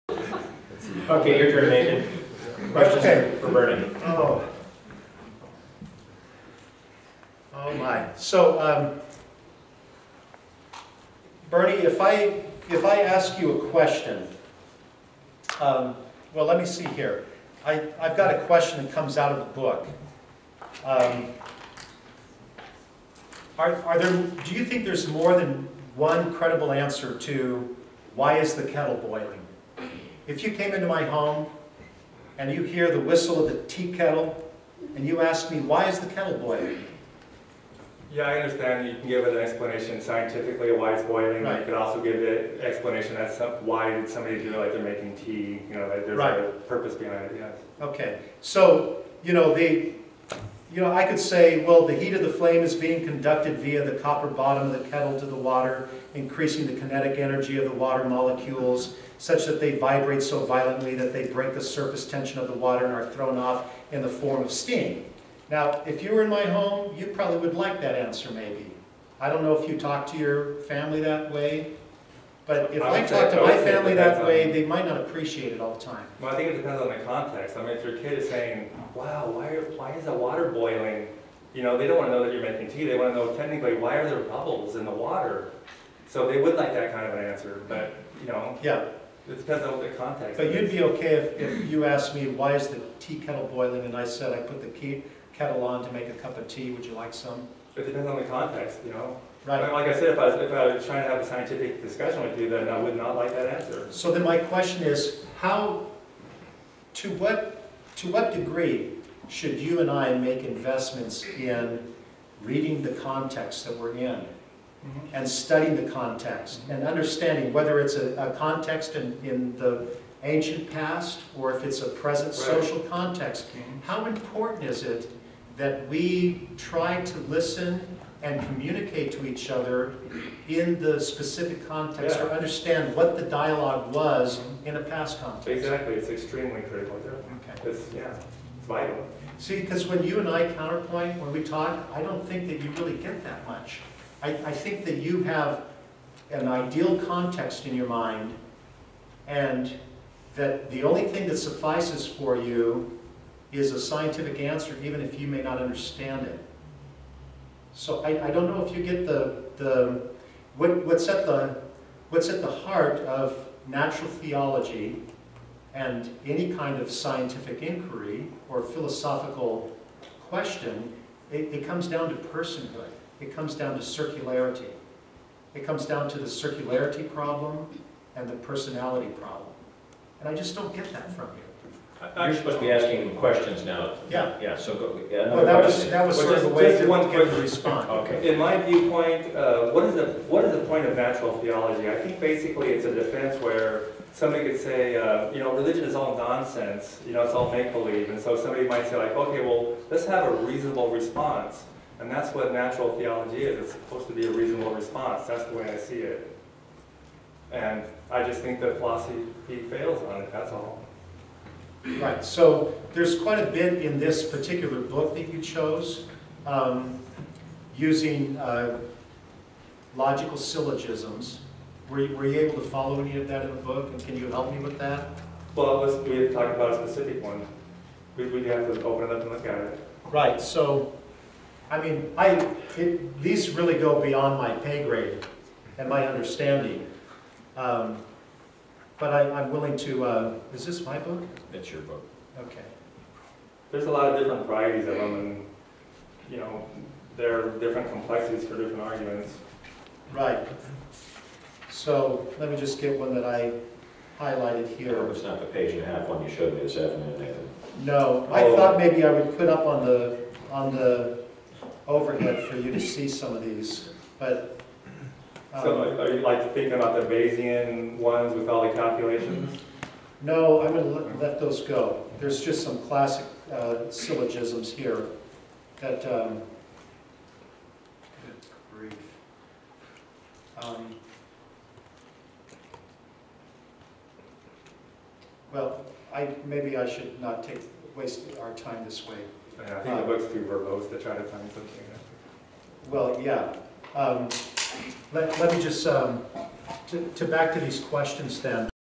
Okay, your turn, Nathan. Questions for Bernie? Oh my. So, Bernie, if I ask you a question, well, let me see here. I've got a question that comes out of the book. Do you think there's more than one credible answer to why is the kettle boiling? If you came into my home and you hear the whistle of the tea kettle and you ask me, why is the kettle boiling? Yeah, I understand you can give it an explanation scientifically of why it's boiling. Right. You could also give it an explanation as to why did somebody do it, like they're making tea, you know, that there's right. a purpose behind it, yes. Okay, so, I could say, well, the heat of the flame is being conducted via the copper bottom of the kettle to the water, increasing the kinetic energy of the water molecules, such that they vibrate so violently that they break the surface tension of the water and are thrown off in the form of steam. Now, if you were in my home, you probably would like that answer, maybe. I don't know if you talk to your family that way, but if I talk to my family that way, they might not appreciate it all the time. Well, I think it depends on the context. I mean, if your kid is saying, wow, why is the water boiling? You know, they don't want to know that you're making tea. They want to know technically, why are there bubbles in the water? So they would like that kind of an answer, but, you know. Yeah. It depends on the context. But you'd be okay if you asked me, why is the tea kettle boiling? And I said, I put the kettle on to make a cup of tea. Would you like some? It depends on the context, you know. Right. Like I said, if I was trying to have a scientific discussion with you, then I would not like that answer. So then my question is, to what degree should you and I make investments in reading the context that we're in? Mm-hmm. And studying the context and understanding whether it's a context in the ancient past or if it's a present social context. Mm-hmm. How important is it that we try to listen and communicate to each other in the specific context or understand what the dialogue was in a past context? Exactly, it's extremely critical. Okay. It's vital. See, because when you and I counterpoint, when we talk, I don't think that you really get that much. I think that you have an ideal context in your mind, and that the only thing that suffices for you is a scientific answer, even if you may not understand it. So I don't know if you get what's at the heart of natural theology and any kind of scientific inquiry or philosophical question. It comes down to personhood. It comes down to circularity. It comes down to the circularity problem and the personality problem. And I just don't get that from you. You're supposed to be asking questions now. Yeah. Yeah, so go. Well, that was sort of a way to respond. Okay. In my viewpoint, what is the point of natural theology? I think basically it's a defense where somebody could say, religion is all nonsense, it's all make-believe. And so somebody might say like, okay, well, let's have a reasonable response. And that's what natural theology is. It's supposed to be a reasonable response. That's the way I see it. And I just think that philosophy fails on it, that's all. Right, so there's quite a bit in this particular book that you chose, using logical syllogisms. Were you able to follow any of that in the book, and can you help me with that? Well, we have talked about a specific one. We'd have to open it up and look at it. Right, so, I mean, these really go beyond my pay grade and my understanding. But I'm willing to, is this my book? It's your book. Okay. There's a lot of different varieties of them, and, there are different complexities for different arguments. Right. So, let me just get one that I highlighted here. It's not the page and a half one you showed me this afternoon, Nathan. No, I thought maybe I would put up on the overhead for you to see some of these, but... So are you like thinking about the Bayesian ones with all the calculations? No, I'm going to let those go. There's just some classic syllogisms here that... good grief. Well, maybe I should not waste our time this way. Yeah, I think the book's too verbose to try to find something. Well, yeah. Let me just, back to these questions then.